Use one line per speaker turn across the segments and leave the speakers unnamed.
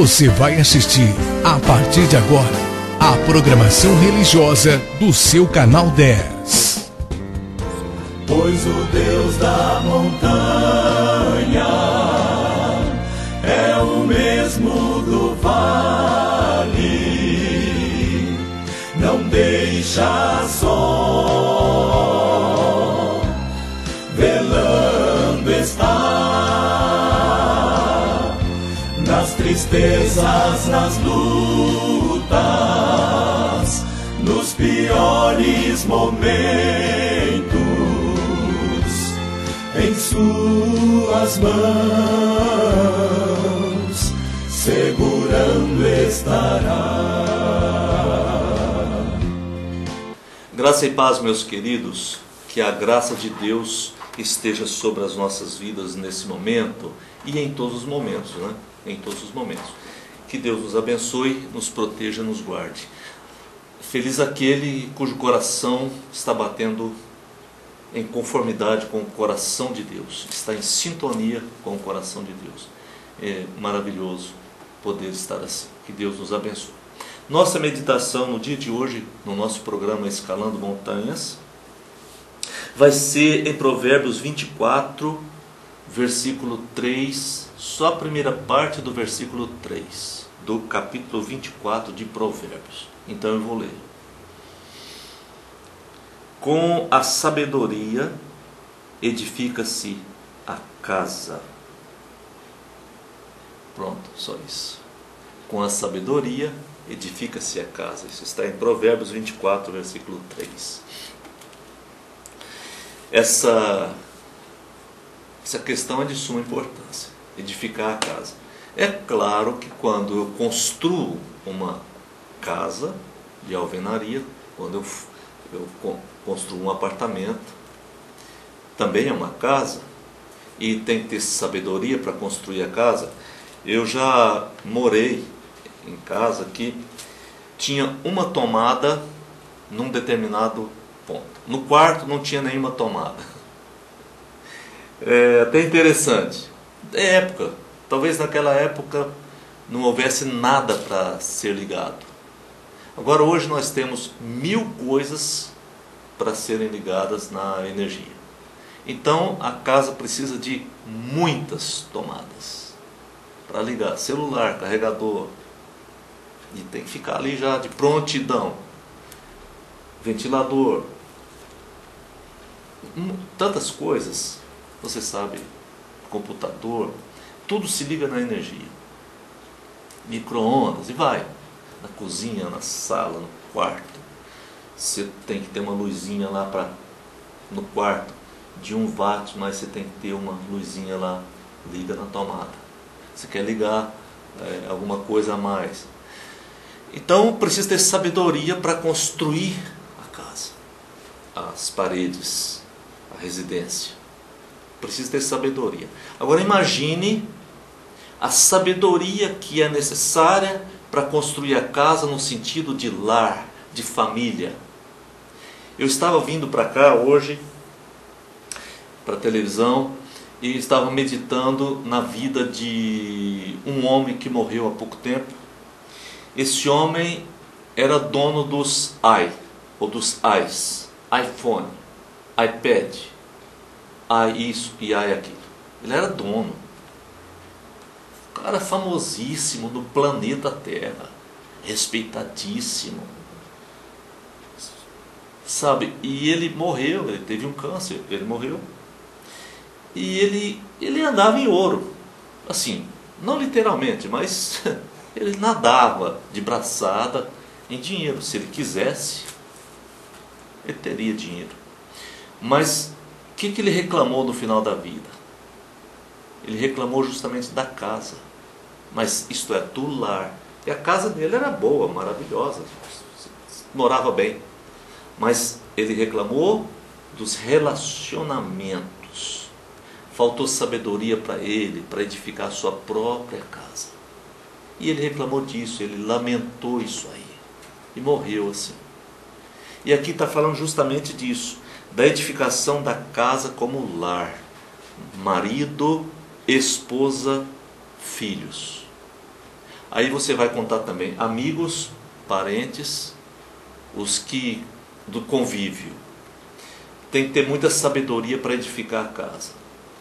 Você vai assistir, a partir de agora, a programação religiosa do seu canal 10.
Pois o Deus da montanha é o mesmo do vale, não deixa só, velando está, nas tristezas, nas lutas, nos piores momentos, em suas mãos segurando estará.
Graça e paz, meus queridos, que a graça de Deus esteja sobre as nossas vidas nesse momento e em todos os momentos, né? Em todos os momentos. Que Deus nos abençoe, nos proteja, nos guarde. Feliz aquele cujo coração está batendo em conformidade com o coração de Deus, está em sintonia com o coração de Deus. É maravilhoso poder estar assim. Que Deus nos abençoe. Nossa meditação no dia de hoje, no nosso programa Escalando Montanhas, vai ser em Provérbios 24, versículo 3, só a primeira parte do versículo 3, do capítulo 24 de Provérbios. Então eu vou ler. Com a sabedoria edifica-se a casa. Pronto, só isso. Com a sabedoria edifica-se a casa. Isso está em Provérbios 24, versículo 3. Essa questão é de suma importância, edificar a casa. É claro que quando eu construo uma casa de alvenaria, quando eu construo um apartamento, também é uma casa, e tem que ter sabedoria para construir a casa. Eu já morei em casa que tinha uma tomada num determinado ponto. No quarto não tinha nenhuma tomada. É até interessante. É época. Talvez naquela época não houvesse nada para ser ligado. Agora hoje nós temos 1000 coisas para serem ligadas na energia. Então a casa precisa de muitas tomadas para ligar celular, carregador, e tem que ficar ali já de prontidão, ventilador, tantas coisas, você sabe, computador, tudo se liga na energia, micro-ondas, e vai na cozinha, na sala, no quarto. Você tem que ter uma luzinha lá no quarto de 1 watt, mas você tem que ter uma luzinha lá, liga na tomada. Você quer ligar alguma coisa a mais. Então precisa ter sabedoria para construir a casa, as paredes, a residência. Precisa ter sabedoria. Agora imagine a sabedoria que é necessária para construir a casa no sentido de lar, de família. Eu estava vindo para cá hoje, para a televisão, e estava meditando na vida de um homem que morreu há pouco tempo. Esse homem era dono dos ou dos iPhone, iPad, isso e aquilo. Ele era dono. Cara famosíssimo no planeta Terra, respeitadíssimo. Sabe, e ele morreu, ele teve um câncer, ele morreu. E ele andava em ouro, assim, não literalmente, mas ele nadava de braçada em dinheiro. Se ele quisesse, ele teria dinheiro. Mas o que ele reclamou no final da vida? Ele reclamou justamente da casa, mas isto é, do lar. E a casa dele era boa, maravilhosa, morava bem. Mas ele reclamou dos relacionamentos. Faltou sabedoria para ele, para edificar a sua própria casa. E ele reclamou disso, ele lamentou isso aí. E morreu assim. E aqui está falando justamente disso, da edificação da casa como lar. Marido, esposa, filhos. Aí você vai contar também amigos, parentes, os que do convívio. Tem que ter muita sabedoria para edificar a casa.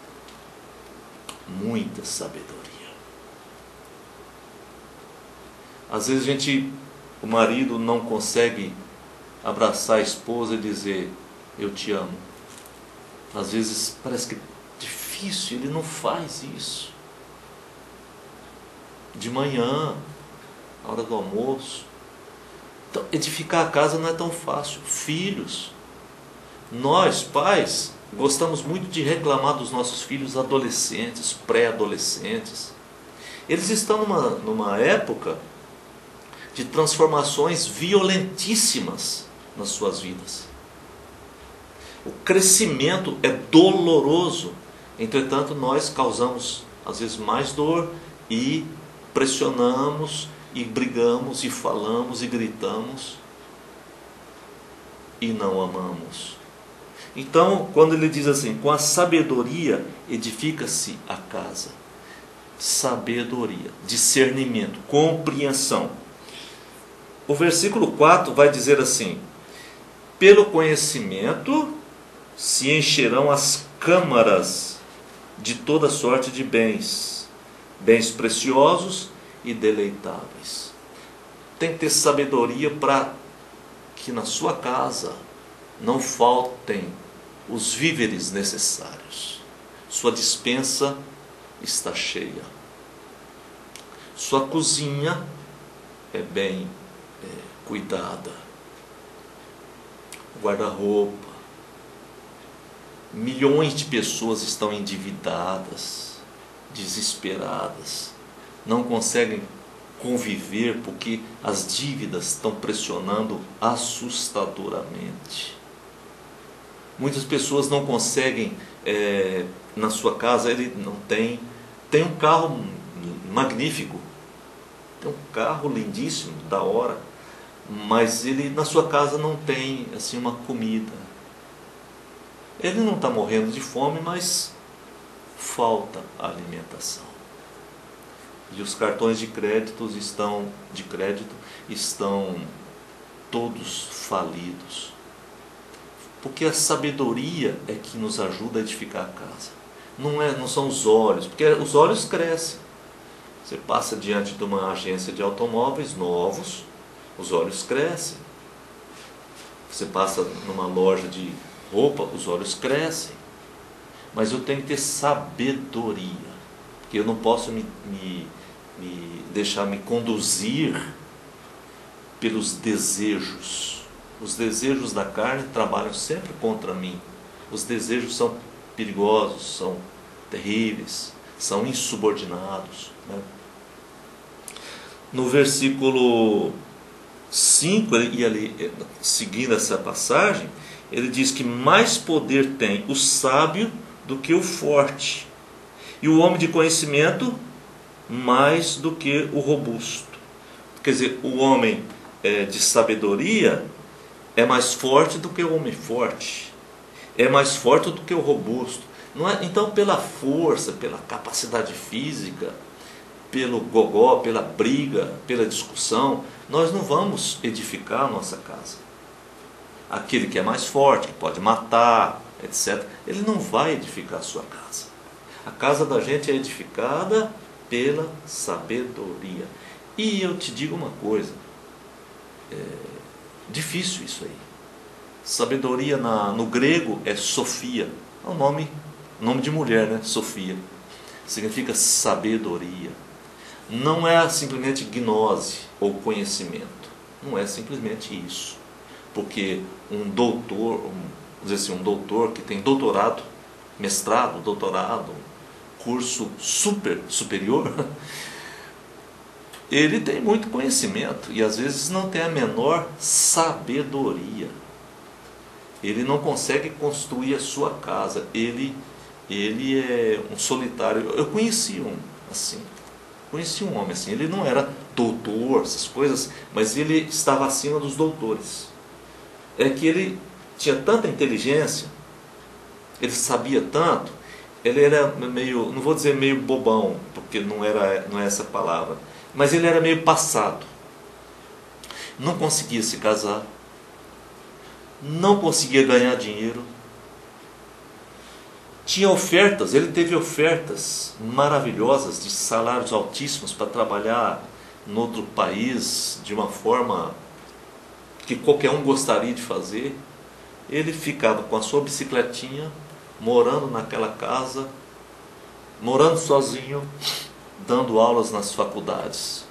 Muita sabedoria. Às vezes o marido não consegue abraçar a esposa e dizer, eu te amo. Às vezes parece que é difícil, ele não faz isso. De manhã, na hora do almoço. Então, edificar a casa não é tão fácil. Filhos, nós, pais, gostamos muito de reclamar dos nossos filhos adolescentes, pré-adolescentes. Eles estão numa época de transformações violentíssimas nas suas vidas. O crescimento é doloroso. Entretanto, nós causamos, às vezes, mais dor e pressionamos, e brigamos, e falamos, e gritamos, e não amamos. Então, quando ele diz assim, com a sabedoria edifica-se a casa. Sabedoria, discernimento, compreensão. O versículo 4 vai dizer assim, pelo conhecimento se encherão as câmaras de toda sorte de bens, bens preciosos e deleitáveis. Tem que ter sabedoria para que na sua casa não faltem os víveres necessários. Sua despensa está cheia. Sua cozinha é bem cuidada. Guarda-roupa. Milhões de pessoas estão endividadas, desesperadas, não conseguem conviver porque as dívidas estão pressionando assustadoramente. Muitas pessoas não conseguem, na sua casa, ele não tem um carro magnífico, tem um carro lindíssimo, da hora, mas ele na sua casa não tem assim uma comida. Ele não está morrendo de fome, mas falta alimentação. E os cartões de crédito estão todos falidos. Porque a sabedoria é que nos ajuda a edificar a casa. Não são os olhos, porque os olhos crescem. Você passa diante de uma agência de automóveis novos, os olhos crescem. Você passa numa loja de roupa, os olhos crescem. Mas eu tenho que ter sabedoria, porque eu não posso deixar me conduzir pelos desejos. Os desejos da carne trabalham sempre contra mim. Os desejos são perigosos, são terríveis, são insubordinados, né? No versículo 5, e ali, seguindo essa passagem, ele diz que mais poder tem o sábio do que o forte, e o homem de conhecimento mais do que o robusto. Quer dizer, o homem de sabedoria é mais forte do que o homem forte, é mais forte do que o robusto. Não é? Então, pela força, pela capacidade física, pelo gogó, pela briga, pela discussão, nós não vamos edificar a nossa casa. Aquele que é mais forte, que pode matar, etc., ele não vai edificar a sua casa. A casa da gente é edificada pela sabedoria. E eu te digo uma coisa, difícil isso aí. Sabedoria no grego é Sofia, é um nome de mulher, né? Sofia. Significa sabedoria. Não é simplesmente gnose ou conhecimento. Não é simplesmente isso. Porque um doutor, vamos dizer assim, um doutor que tem doutorado, mestrado, doutorado, curso superior, ele tem muito conhecimento e às vezes não tem a menor sabedoria. Ele não consegue construir a sua casa. Ele é um solitário. Eu conheci um assim. Conheci um homem assim. Ele não era doutor, essas coisas, mas ele estava acima dos doutores. É que ele tinha tanta inteligência, ele sabia tanto, ele era meio, não vou dizer meio bobão, porque não é essa palavra, Mas ele era meio passado. Não conseguia se casar. Não conseguia ganhar dinheiro. Tinha ofertas, ele teve ofertas maravilhosas de salários altíssimos para trabalhar em outro país de uma forma que qualquer um gostaria de fazer. Ele ficava com a sua bicicletinha, morando naquela casa, morando sozinho, dando aulas nas faculdades.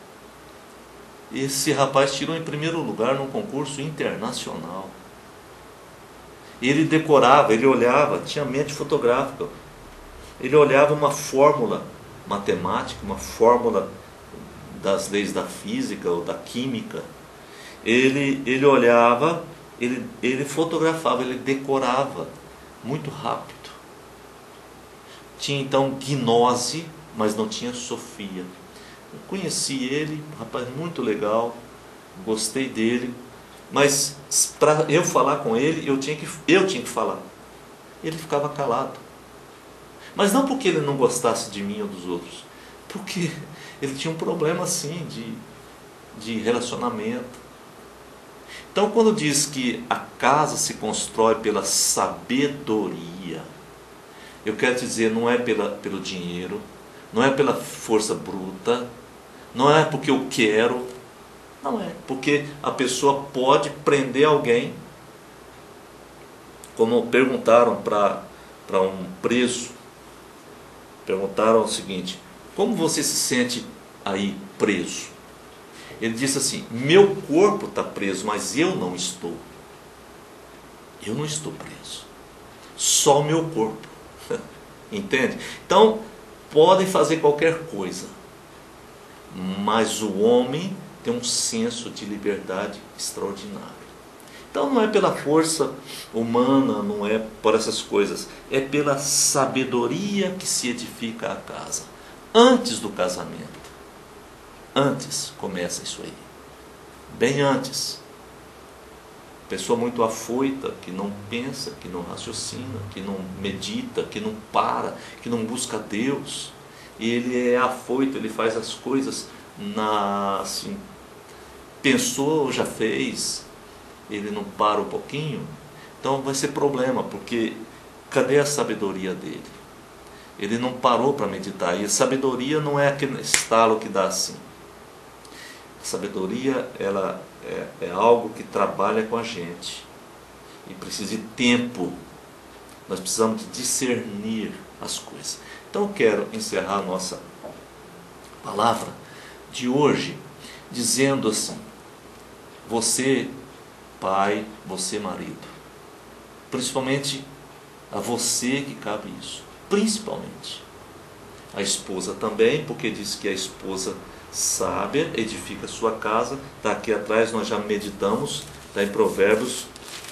Esse rapaz tirou em primeiro lugar num concurso internacional. Ele decorava, ele olhava, tinha mente fotográfica. Ele olhava uma fórmula matemática, uma fórmula das leis da física ou da química. Ele olhava, ele fotografava, ele decorava muito rápido. Tinha então gnose, mas não tinha Sofia. Eu conheci ele, um rapaz muito legal, gostei dele, mas para eu falar com ele, eu tinha que falar. Ele ficava calado. Mas não porque ele não gostasse de mim ou dos outros, porque ele tinha um problema assim de relacionamento. Então, quando diz que a casa se constrói pela sabedoria, eu quero dizer, não é pelo dinheiro, não é pela força bruta, não é porque eu quero, não é, porque a pessoa pode prender alguém, como perguntaram para um preso, perguntaram o seguinte: como você se sente aí preso? Ele disse assim: meu corpo está preso, mas eu não estou. Eu não estou preso. Só o meu corpo. Entende? Então, podem fazer qualquer coisa, mas o homem tem um senso de liberdade extraordinário. Então não é pela força humana, não é por essas coisas, é pela sabedoria que se edifica a casa. Antes do casamento. Antes começa isso aí. Bem antes. Pessoa muito afoita, que não pensa, que não raciocina, que não medita, que não para, que não busca Deus. Ele é afoito, ele faz as coisas assim, pensou, já fez, ele não para um pouquinho. Então vai ser problema, porque cadê a sabedoria dele? Ele não parou para meditar. E a sabedoria não é aquele estalo que dá assim. A sabedoria, ela é algo que trabalha com a gente e precisa de tempo. Nós precisamos de discernir as coisas. Então eu quero encerrar a nossa palavra de hoje dizendo assim: você pai, você marido, principalmente a você que cabe isso, principalmente a esposa também, porque diz que a esposa sábia edifica sua casa. Está aqui atrás, nós já meditamos, está em Provérbios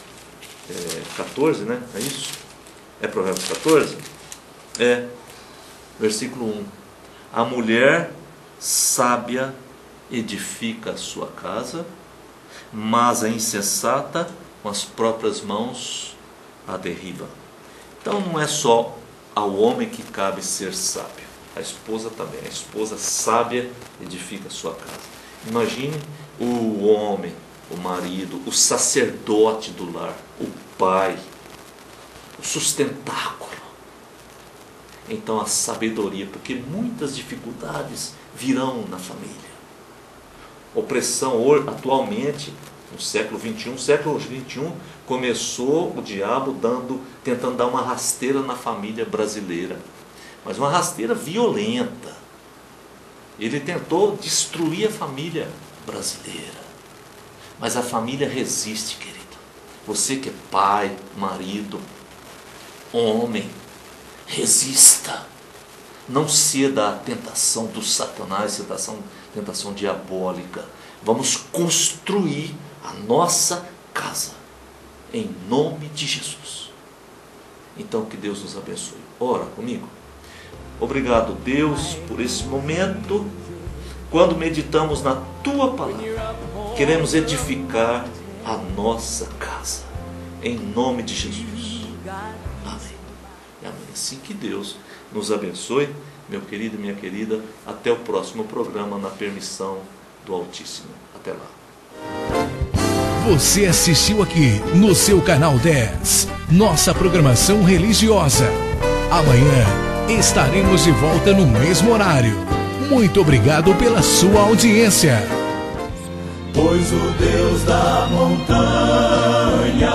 14, né? É isso? É Provérbios 14? É, versículo 1. A mulher sábia edifica a sua casa, mas a insensata com as próprias mãos a derriba. Então não é só ao homem que cabe ser sábio, a esposa também. A esposa sábia edifica a sua casa. Imagine o homem, o marido, o sacerdote do lar, o pai, o sustentáculo. Então a sabedoria, porque muitas dificuldades virão na família. Opressão atualmente, no século XXI, começou o diabo tentando dar uma rasteira na família brasileira. Mas uma rasteira violenta. Ele tentou destruir a família brasileira. Mas a família resiste, querido. Você que é pai, marido, homem, resista. Não ceda à tentação do Satanás, tentação diabólica. Vamos construir a nossa casa em nome de Jesus. Então que Deus nos abençoe. Ora comigo. Obrigado, Deus, por esse momento. Quando meditamos na Tua Palavra, queremos edificar a nossa casa em nome de Jesus. Amém. E amém. Assim que Deus nos abençoe. Meu querido e minha querida, até o próximo programa, na permissão do Altíssimo. Até lá.
Você assistiu aqui no seu canal 10, nossa programação religiosa. Amanhã estaremos de volta no mesmo horário. Muito obrigado pela sua audiência.
Pois o Deus da montanha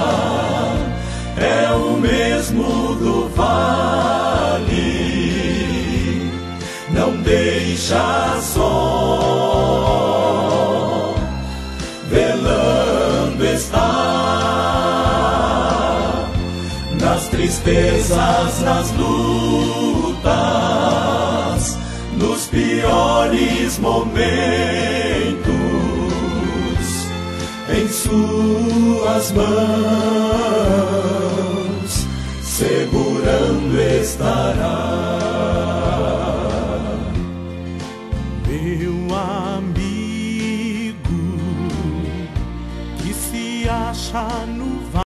é o mesmo do vale, não deixa só, velando está, nas tristezas, nas lutas, nos piores momentos, em suas mãos segurando estará.
Meu amigo que se acha no